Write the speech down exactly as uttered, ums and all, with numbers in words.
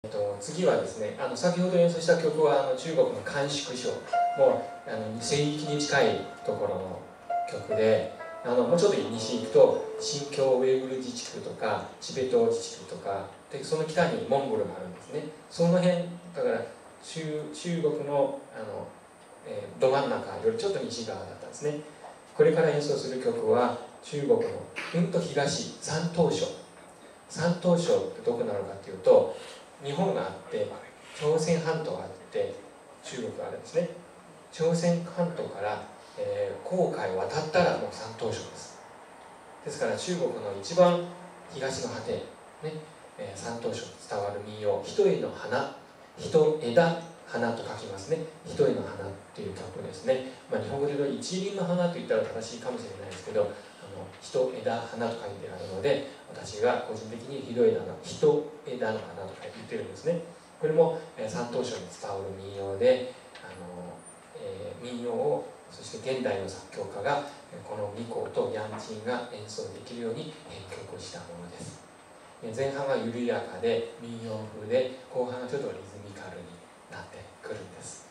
えっと、次はですね、あの先ほど演奏した曲はあの中国の甘粛省、もうあの西域に近いところの曲で、あのもうちょっと西行くと新疆ウイグル自治区とかチベット自治区とかで、その北にモンゴルがあるんですね。その辺だから中中国のあの、えー、ど真ん中よりちょっと西側だったんですね。これから演奏する曲は中国のうんと東、山東省。山東省ってどこなのかっていうと、日本があって朝鮮半島があって中国があるんですね。朝鮮半島から、えー、黄海を渡ったらもう山東省です。ですから中国の一番東の果て、ねえー、山東省に伝わる民謡「ひとえの花」、ひと枝花と書きますね。ひとえの花っていう曲ですね。まあ、日本語で言うと一輪の花と言ったら正しいかもしれないですけど、あのひと枝花と書いてあるので、私が個人的にひと枝のひと枝の花とか言ってるんですね。これも、えー、山東省に伝わる民謡で、あの、えー、民謡をそして現代の作曲家がこの二胡とヤンチンが演奏できるように編曲したものです。前半は緩やかで民謡風で、後半はちょっとリズミカルになってくるんです。